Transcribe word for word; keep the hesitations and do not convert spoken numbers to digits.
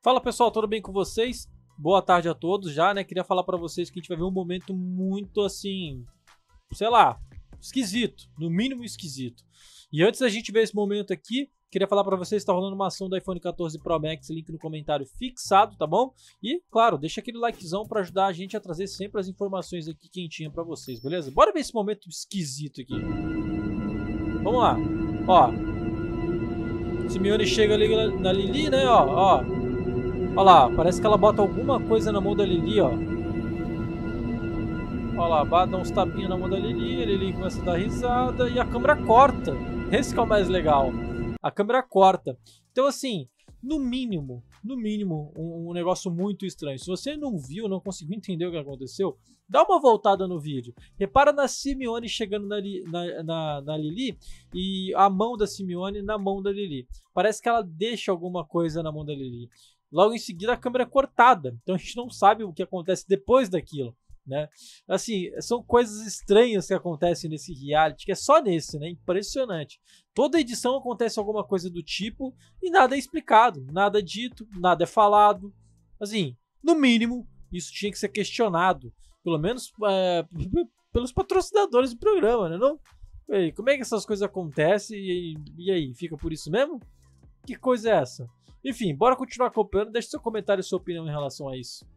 Fala pessoal, tudo bem com vocês? Boa tarde a todos já, né? Queria falar pra vocês que a gente vai ver um momento muito assim, sei lá, esquisito, no mínimo esquisito. E antes da gente ver esse momento aqui, queria falar pra vocês que tá rolando uma ação do iPhone quatorze Pro Max, link no comentário fixado, tá bom? E, claro, deixa aquele likezão pra ajudar a gente a trazer sempre as informações aqui quentinha pra vocês, beleza? Bora ver esse momento esquisito aqui. Vamos lá. Ó. Simeone chega ali na Lili, né? Ó, ó. Olha lá, parece que ela bota alguma coisa na mão da Lili, ó. Olha lá, dá uns tapinhos na mão da Lili, a Lili começa a dar risada e a câmera corta. Esse que é o mais legal. A câmera corta. Então, assim, no mínimo, no mínimo, um, um negócio muito estranho. Se você não viu, não conseguiu entender o que aconteceu, dá uma voltada no vídeo. Repara na Simeone chegando na, na, na, na Lili e a mão da Simeone na mão da Lili. Parece que ela deixa alguma coisa na mão da Lili. Logo em seguida a câmera é cortada, então a gente não sabe o que acontece depois daquilo, né? Assim, são coisas estranhas que acontecem nesse reality, que é só nesse, né? Impressionante. Toda edição acontece alguma coisa do tipo e nada é explicado, nada é dito, nada é falado. Assim, no mínimo, isso tinha que ser questionado, pelo menos é, pelos patrocinadores do programa, né? Não? E como é que essas coisas acontecem e, e aí, fica por isso mesmo? Que coisa é essa? Enfim, bora continuar acompanhando. Deixe seu comentário e sua opinião em relação a isso.